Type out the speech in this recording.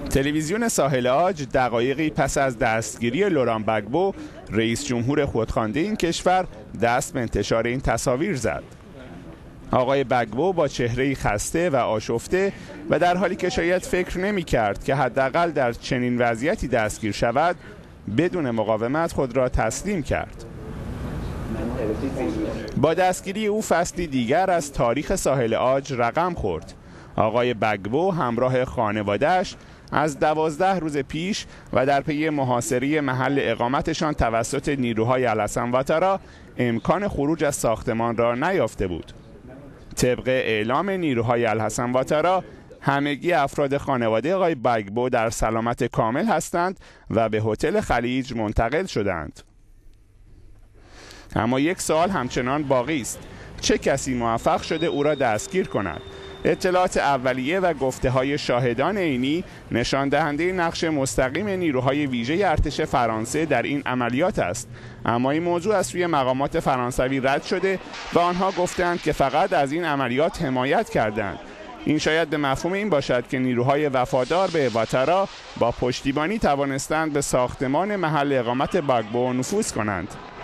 تلویزیون ساحل عاج دقایقی پس از دستگیری لوران بگبو، رئیس جمهور خودخوانده این کشور، دست به انتشار این تصاویر زد. آقای بگبو با چهره‌ای خسته و آشفته و در حالی که شاید فکر نمی‌کرد که حداقل در چنین وضعیتی دستگیر شود، بدون مقاومت خود را تسلیم کرد. با دستگیری او فصلی دیگر از تاریخ ساحل عاج رقم خورد. آقای بگبو همراه خانواده‌اش از 12 روز پیش و در پی محاصره محل اقامتشان توسط نیروهای الحسن واطارا امکان خروج از ساختمان را نیافته بود. طبق اعلام نیروهای الحسن واطارا، همگی افراد خانواده آقای بگبو در سلامت کامل هستند و به هتل خلیج منتقل شدند. اما یک سوال همچنان باقی است: چه کسی موفق شده او را دستگیر کند؟ اطلاعات اولیه و گفته‌های شاهدان عینی نشان دهنده نقش مستقیم نیروهای ویژه ارتش فرانسه در این عملیات است، اما این موضوع از سوی مقامات فرانسوی رد شده و آنها گفتند که فقط از این عملیات حمایت کردند. این شاید به مفهوم این باشد که نیروهای وفادار به واطارا با پشتیبانی توانستند به ساختمان محل اقامت بگبو نفوذ کنند.